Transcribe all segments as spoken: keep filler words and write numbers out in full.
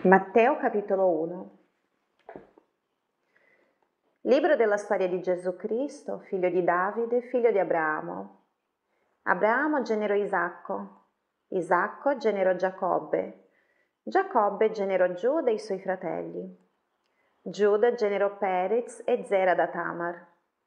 Matteo capitolo uno. Libro della storia di Gesù Cristo, figlio di Davide, figlio di Abramo. Abramo generò Isacco, Isacco generò Giacobbe, Giacobbe generò Giuda e i suoi fratelli. Giuda generò Perez e Zera da Tamar.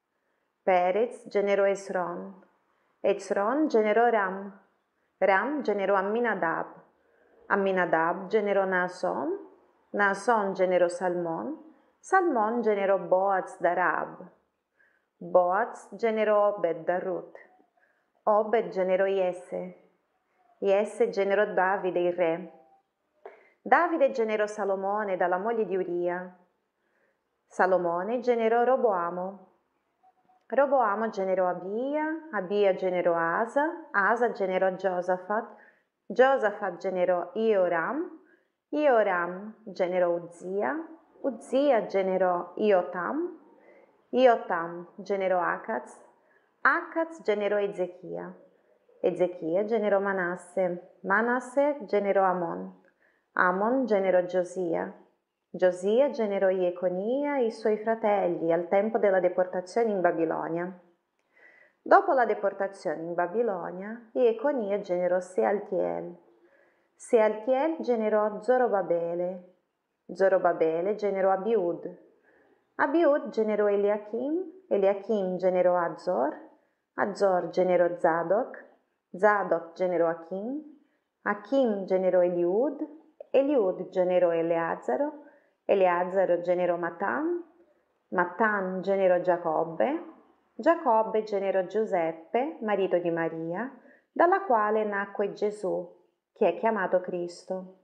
Perez generò Esron, Esron generò Ram, Ram generò Amminadab, Amminadab generò Naason, Naason generò Salmon, Salmon generò Boaz da Rab, Boaz generò Obed da Ruth, Obed generò Jesse, Jesse generò Davide il re, Davide generò Salomone dalla moglie di Uria, Salomone generò Roboamo, Roboamo generò Abia, Abia generò Asa, Asa generò Giosafat, Giosafat generò Ioram, Ioram generò Uzia, Uzia generò Iotam, Iotam generò Acaz, Acaz generò Ezechia, Ezechia generò Manasse, Manasse generò Amon, Amon generò Giosia, Giosia generò Jeconia e i suoi fratelli al tempo della deportazione in Babilonia. Dopo la deportazione in Babilonia, Jeconia generò Sealtiel, Sealtiel generò Zorobabele, Zorobabele generò Abiud, Abiud generò Eliachim, Eliachim generò Azor, Azor generò Zadok, Zadok generò Achim, Achim generò Eliud, Eliud generò Eleazaro, Eleazaro generò Matan, Matan generò Giacobbe, Giacobbe generò Giuseppe, marito di Maria, dalla quale nacque Gesù, che è chiamato Cristo.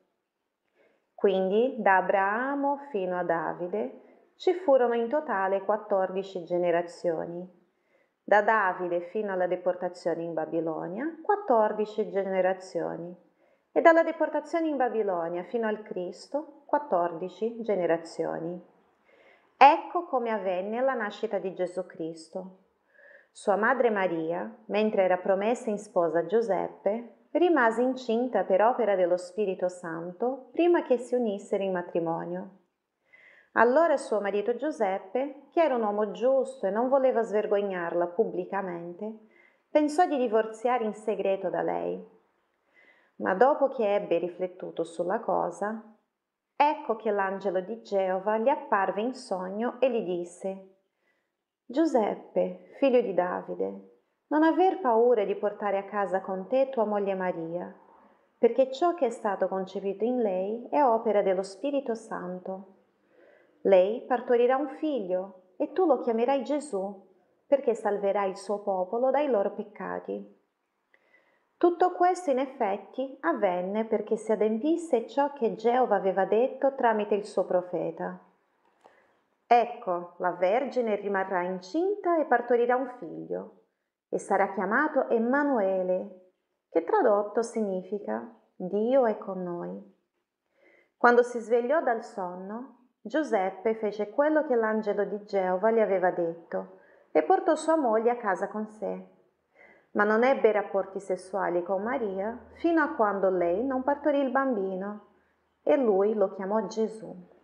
Quindi da Abramo fino a Davide ci furono in totale quattordici generazioni. Da Davide fino alla deportazione in Babilonia, quattordici generazioni. E dalla deportazione in Babilonia fino al Cristo, quattordici generazioni. Ecco come avvenne la nascita di Gesù Cristo. Sua madre Maria, mentre era promessa in sposa a Giuseppe, rimase incinta per opera dello Spirito Santo prima che si unissero in matrimonio. Allora suo marito Giuseppe, che era un uomo giusto e non voleva svergognarla pubblicamente, pensò di divorziare in segreto da lei. Ma dopo che ebbe riflettuto sulla cosa, ecco che l'angelo di Geova gli apparve in sogno e gli disse: Giuseppe, figlio di Davide, non aver paura di portare a casa con te tua moglie Maria, perché ciò che è stato concepito in lei è opera dello Spirito Santo. Lei partorirà un figlio e tu lo chiamerai Gesù, perché salverà il suo popolo dai loro peccati. Tutto questo in effetti avvenne perché si adempisse ciò che Geova aveva detto tramite il suo profeta. Ecco, la Vergine rimarrà incinta e partorirà un figlio, e sarà chiamato Emanuele, che tradotto significa Dio è con noi. Quando si svegliò dal sonno, Giuseppe fece quello che l'angelo di Geova gli aveva detto e portò sua moglie a casa con sé. Ma non ebbe rapporti sessuali con Maria fino a quando lei non partorì il bambino, e lui lo chiamò Gesù.